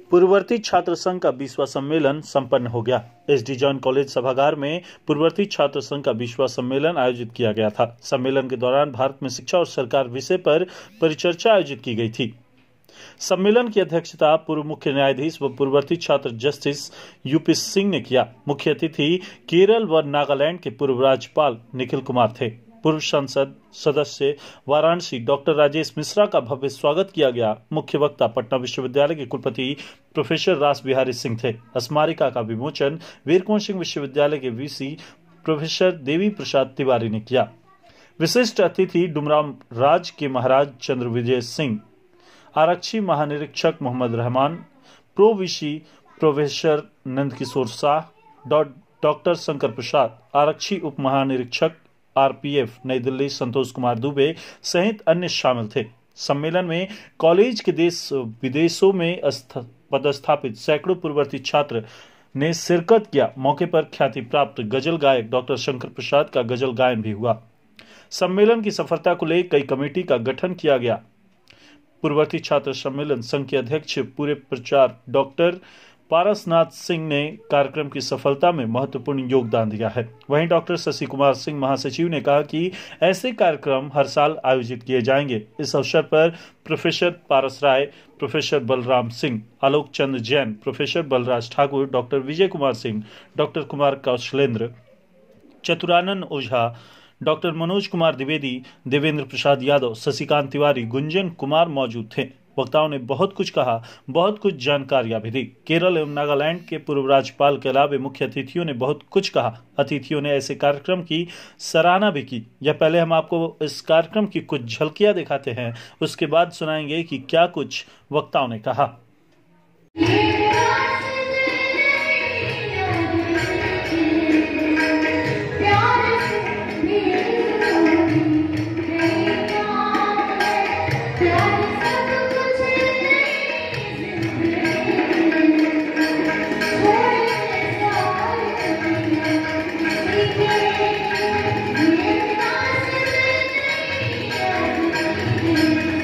पूर्ववर्ती छात्र संघ का 20वां सम्मेलन संपन्न हो गया। एसडी जॉन कॉलेज सभागार में पूर्ववर्ती छात्र संघ का 20वां सम्मेलन आयोजित किया गया था। सम्मेलन के दौरान भारत में शिक्षा और सरकार विषय पर परिचर्चा आयोजित की गई थी। सम्मेलन की अध्यक्षता पूर्व मुख्य न्यायाधीश व पूर्ववर्ती छात्र जस्टिस यूपी सिंह ने किया। मुख्य अतिथि केरल व नागालैंड के पूर्व राज्यपाल निखिल कुमार थे। पूर्व संसद सदस्य वाराणसी डॉक्टर राजेश मिश्रा का भव्य स्वागत किया गया। मुख्य वक्ता पटना विश्वविद्यालय के कुलपति प्रोफेसर रास बिहारी सिंह थे। स्मारिका का विमोचन वीरकुंवर सिंह विश्वविद्यालय के वीसी प्रोफेसर देवी प्रसाद तिवारी ने किया। विशिष्ट अतिथि डुमराव राज के महाराज चंद्र विजय सिंह, आरक्षी महानिरीक्षक Mohammad Rahman, pro VC professor Nandkishore Shah, doctor Shankar Prasad, आरक्षी उप महानिरीक्षक आरपीएफ नई दिल्ली संतोष कुमार दुबे सहित अन्य शामिल थे। सम्मेलन में कॉलेज के देश विदेशों में पदस्थापित सैकड़ों पूर्ववर्ती छात्र ने शिरकत किया। मौके पर ख्याति प्राप्त गजल गायक डॉक्टर शंकर प्रसाद का गजल गायन भी हुआ। सम्मेलन की सफलता को लेकर कई कमेटी का गठन किया गया। पूर्ववर्ती छात्र सम्मेलन संघ के अध्यक्ष पूरे प्रचार डॉक्टर पारसनाथ सिंह ने कार्यक्रम की सफलता में महत्वपूर्ण योगदान दिया है। वहीं डॉक्टर शशि कुमार सिंह महासचिव ने कहा कि ऐसे कार्यक्रम हर साल आयोजित किए जाएंगे। इस अवसर पर professor Paras Rai, professor Balram Singh, Alok Chandra Jain, professor Balraj Thakur, doctor Vijay Kumar Singh, doctor Kumar Kaushalendra, Chaturanand Ojha, doctor Manoj Kumar Dwivedi, Devendra Prasad Yadav, Shashikant Tiwari, Gunjan Kumar मौजूद थे। वक्ताओं ने बहुत कुछ कहा, बहुत कुछ जानकारियां भी दी। केरल एवं नागालैंड के पूर्व राज्यपाल के अलावा मुख्य अतिथियों ने बहुत कुछ कहा। अतिथियों ने ऐसे कार्यक्रम की सराहना भी की। यह पहले हम आपको इस कार्यक्रम की कुछ झलकियां दिखाते हैं, उसके बाद सुनाएंगे कि क्या कुछ वक्ताओं ने कहा।